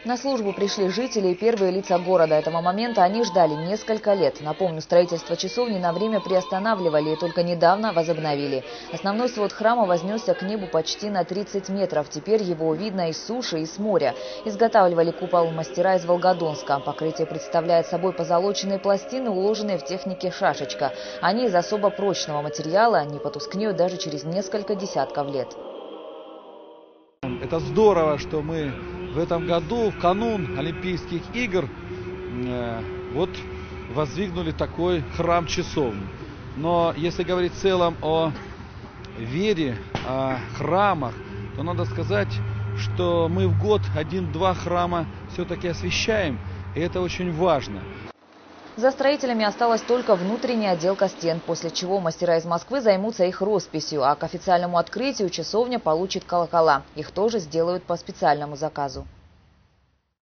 На службу пришли жители и первые лица города. Этого момента они ждали несколько лет. Напомню, строительство часовни на время приостанавливали и только недавно возобновили. Основной свод храма вознесся к небу почти на 30 метров. Теперь его видно и с суши, и с моря. Изготавливали купол мастера из Волгодонска. Покрытие представляет собой позолоченные пластины, уложенные в технике шашечка. Они из особо прочного материала, не потускнеют даже через несколько десятков лет. Это здорово, что мы в этом году, в канун Олимпийских игр, воздвигнули такой храм-часовню. Но если говорить в целом о вере, о храмах, то надо сказать, что мы в год 1-2 храма все-таки освящаем, и это очень важно. За строителями осталась только внутренняя отделка стен, после чего мастера из Москвы займутся их росписью, а к официальному открытию часовня получит колокола. Их тоже сделают по специальному заказу.